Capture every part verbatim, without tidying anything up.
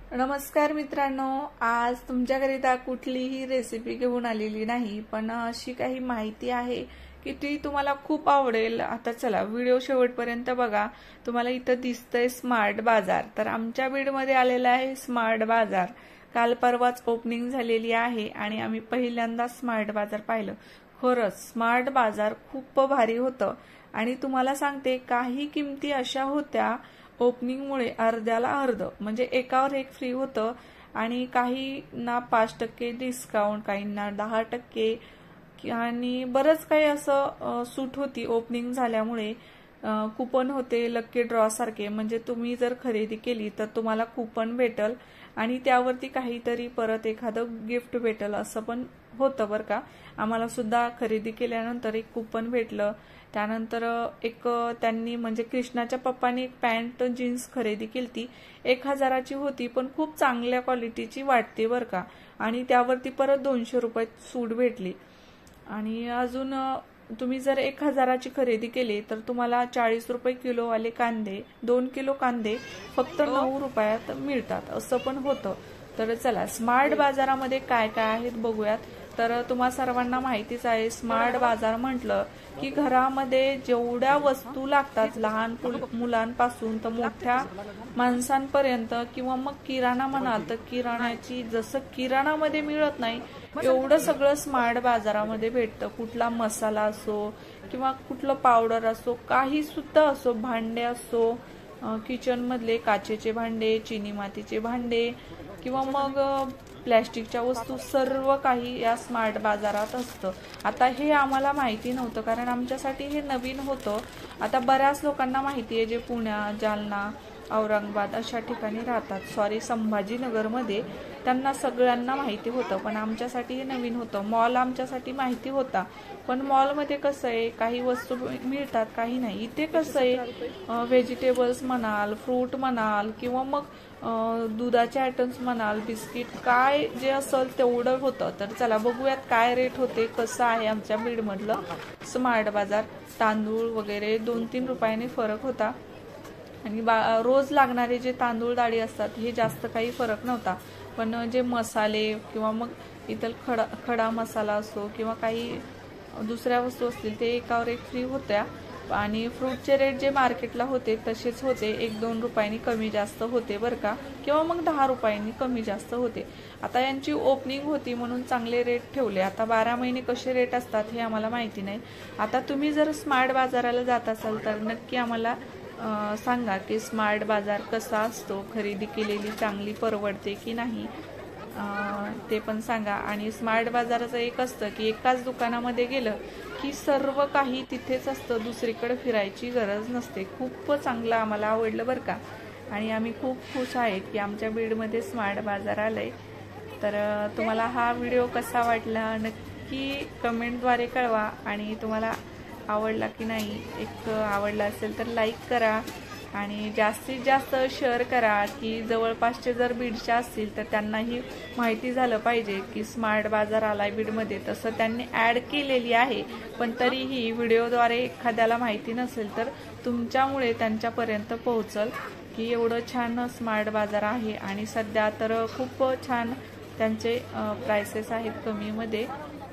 नमस्कार मित्रांनो, आज तुमच्याकरिता कुठलीही रेसिपी घेऊन आलेली नाही, पण अशी काही माहिती आहे की ती तुम्हाला खूप आवडेल। आता चला व्हिडिओ शेवटपर्यंत बघा। तुम्हाला इथं दिसतंय स्मार्ट बाजार, तर आमच्या बीडमध्ये आलेला आहे स्मार्ट बाजार। काल परवाच ओपनिंग झालेली आहे आणि आम्ही पहिल्यांदा स्मार्ट बाजार पाहिलं। खरंच स्मार्ट बाजार खूप भारी होतं आणि तुम्हाला सांगते काही किमती अशा होत्या ओपनिंग मुळे अर्ध्याला अर्ध म्हणजे एकावर एक फ्री होतं आणि काहींना पाच टक्के डिस्काउंट, काहींना दहा टक्के आणि बरंच काही असं सूट होती ओपनिंग झाल्यामुळे। कुपन होते, लकी ड्रॉ सारखे, म्हणजे तुम्ही जर खरेदी केली तर तुम्हाला कुपन भेटल आणि त्यावरती काहीतरी परत एखादं गिफ्ट भेटल असं पण होतं बरं का। आम्हाला सुद्धा खरेदी केल्यानंतर एक कुपन भेटलं। त्यानंतर एक त्यांनी म्हणजे कृष्णाच्या पप्पानी एक पॅन्ट जीन्स खरेदी केली, एक हजाराची होती पण खूप चांगल्या क्वालिटीची वाटते बरं का, आणि त्यावरती परत दोनशे रुपये सूट भेटली। आणि अजून तुम्ही जर एक हजाराची खरेदी केली तर तुम्हाला चाळीस रुपये किलो वाले कांदे, दोन किलो कांदे फक्त नऊ रुपयात मिळतात असं पण होतं। तर चला स्मार्ट बाजारामध्ये काय काय आहेत बघूयात। तर तुम्हा सर्वांना माहितीच आहे, स्मार्ट बाजार म्हटलं की घरामध्ये जेवढ्या वस्तू लागतात लहान मुलांपासून तर मोठ्या माणसांपर्यंत, किंवा मग किराणा म्हणाल तर किराण्याची जसं किराणामध्ये मिळत नाही एवढं सगळं स्मार्ट बाजारामध्ये भेटतं। कुठला मसाला असो किंवा कुठलं पावडर असो, काही सुद्धा असो, भांडे असो, किचन मधले काचेचे भांडे, चिनी मातीचे भांडे किंवा मग प्लॅस्टिकच्या वस्तू, सर्व काही या स्मार्ट बाजारात असतं। आता हे आम्हाला माहिती नव्हतं कारण आमच्यासाठी हे नवीन होतं। आता बऱ्याच लोकांना माहिती आहे जे पुण्या, जालना, औरंगाबाद अशा ठिकाणी राहतात, सॉरी संभाजीनगरमध्ये, त्यांना सगळ्यांना माहिती होतं, पण आमच्यासाठी हे नवीन होतं। मॉल आमच्यासाठी माहिती होता, पण मॉलमध्ये कसं आहे काही वस्तू मिळतात काही नाही। इथे कसं आहे व्हेजिटेबल्स म्हणाल, फ्रूट म्हणाल किंवा मग दुधाचे आयटम्स म्हणाल, बिस्किट, काय जे असेल तेवढं होतं। तर चला बघूयात काय रेट होते, कसं आहे आमच्या बीडमधलं स्मार्ट बाजार। तांदूळ वगैरे दोन तीन रुपयाने फरक होता आणि रोज लागणारे जे तांदूळ डाळी असतात हे जास्त काही फरक नव्हता, पण जे मसाले किंवा मग इतर खडा खडा मसाला असो किंवा काही दुसऱ्या वस्तू असतील ते एकावर एक फ्री होत्या। आणि फ्रूटचे रेट जे मार्केटला होते तसेच होते, एक दोन रुपयांनी कमी जास्त होते बरं का, किंवा मग दहा रुपयांनी कमी जास्त होते। आता यांची ओपनिंग होती म्हणून चांगले रेट ठेवले। आता बारा महिने कसे रेट असतात हे आम्हाला माहिती नाही। आता तुम्ही जर स्मार्ट बाजाराला जात असाल तर नक्की आम्हाला सांगा की स्मार्ट बाजार कसा असतो, खरेदी केलेली चांगली परवडते की नाही ते पण सांगा। आणि स्मार्ट बाजाराचं एक असतं की एकाच दुकानामध्ये गेलं की सर्व काही तिथेच असतं, दुसरीकडे फिरायची गरज नसते। खूप चांगलं आम्हाला आवडलं बरं का, आणि आम्ही खूप खुश आहेत की आमच्या बीडमध्ये स्मार्ट बाजार आलंय। तर तुम्हाला हा व्हिडिओ कसा वाटला नक्की कमेंटद्वारे कळवा, आणि तुम्हाला आवडला की नाही, एक आवडला असेल तर लाईक करा आणि जास्तीत जास्त शेअर करा की जवळपासचे जर बीडचे असतील तर त्यांनाही माहिती झालं पाहिजे की स्मार्ट बाजार आलाय बीडमध्ये। तसं त्यांनी ॲड केलेली आहे, पण तरीही व्हिडिओद्वारे एखाद्याला माहिती नसेल तर तुमच्यामुळे त्यांच्यापर्यंत पोहोचल की एवढं छान स्मार्ट बाजार आहे। आणि सध्या तर खूप छान त्यांचे प्राइसेस आहेत कमीमध्ये,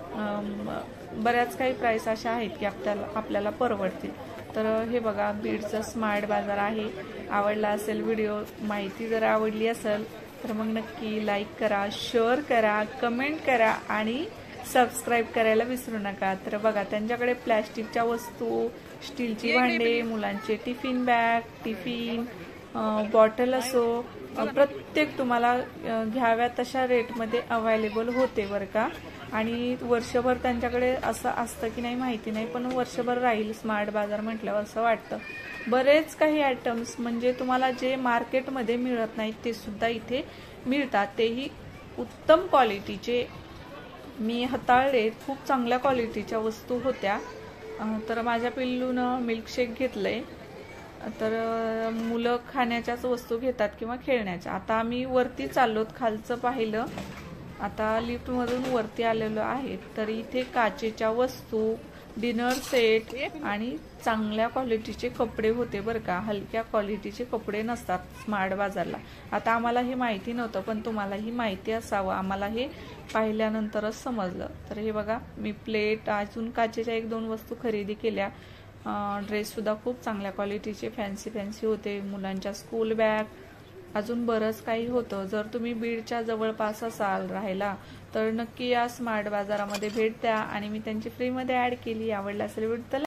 बऱ्याच काही प्राइस अशा आहेत की आपल्याला आपल्याला परवडतील। तर हे बघा बीडचं स्मार्ट बाजार आहे। आवडला असेल व्हिडिओ, माहिती जर आवडली असेल तर मग नक्की लाईक करा, शेअर करा, कमेंट करा आणि सबस्क्राईब करायला विसरू नका। तर बघा त्यांच्याकडे प्लॅस्टिकच्या वस्तू, स्टीलची भांडे, मुलांचे टिफिन बॅग, टिफिन बॉटल असो, प्रत्येक तुम्हाला घ्याव्या तशा रेटमध्ये अवेलेबल होते बरं का। आणि वर्षभर त्यांच्याकडे असं असतं की नाही माहिती नाही, पण वर्षभर राहील स्मार्ट बाजार म्हटल्यावर असं वाटतं। बरेच काही आयटम्स म्हणजे तुम्हाला जे मार्केटमध्ये मिळत नाहीत ते सुद्धा इथे मिळतात, तेही उत्तम क्वालिटीचे। मी हाताळले, खूप चांगल्या क्वालिटीच्या वस्तू होत्या। तर माझ्या पिल्लूनं मिल्कशेक घेतलंय, तर मुलं खाण्याच्याच वस्तू घेतात किंवा खेळण्याच्या। आता आम्ही वरती चाललोत, खालचं पाहिलं, आता लिफ्टमधून वरती आलेलो आहे। तर इथे काचेच्या वस्तू, डिनर सेट आणि चांगल्या क्वालिटीचे कपडे होते बरं का, हलक्या क्वालिटीचे कपडे नसतात स्मार्ट बाजारला। आता आम्हाला हे माहिती नव्हतं, पण तुम्हाला ही माहिती असावं, आम्हाला हे पाहिल्यानंतरच समजलं। तर हे बघा, मी प्लेट अजून काचेच्या एक दोन वस्तू खरेदी केल्या। ड्रेस सुद्धा खूप चांगल्या क्वालिटीचे फॅन्सी फॅन्सी होते, मुलांच्या स्कूल बॅग, अजून बरंच काही होतं। जर तुम्ही बीडच्या जवळपास असाल राहायला तर नक्की या स्मार्ट बाजारामध्ये भेट द्या, आणि मी त्यांची फ्रीमध्ये ॲड केली। आवडला असेल व्हिडिओ तर